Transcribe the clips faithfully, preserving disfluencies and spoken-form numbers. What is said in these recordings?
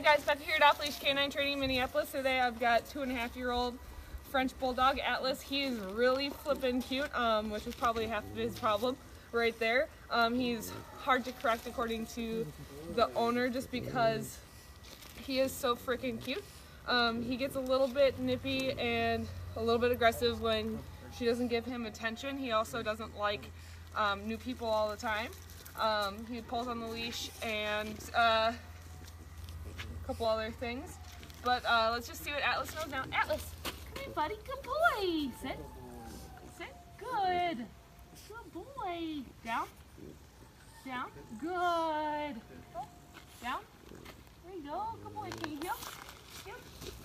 guys, back here at Off Leash Canine Training Minneapolis. Today I've got two and a half year old French Bulldog Atlas. He is really flippin' cute, um, which is probably half of his problem right there. Um, he's hard to correct according to the owner just because he is so freaking cute. Um, he gets a little bit nippy and a little bit aggressive when she doesn't give him attention. He also doesn't like um, new people all the time. Um, he pulls on the leash and uh, a couple other things. But uh, let's just see what Atlas knows now. Atlas, come here, buddy. Good boy. Sit. Sit. Good. Good boy. Down. Down. Good. Down. There you go. Good boy. Can you heel? Heel.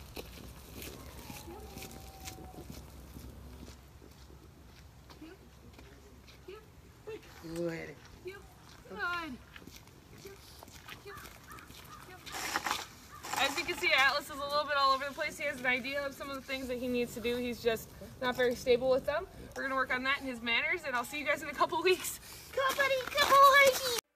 Heel. Heel. Heel. Good. Heel. Good. As you can see, Atlas is a little bit all over the place. He has an idea of some of the things that he needs to do. He's just not very stable with them. We're going to work on that and his manners, and I'll see you guys in a couple weeks. Come, buddy. Come, boy.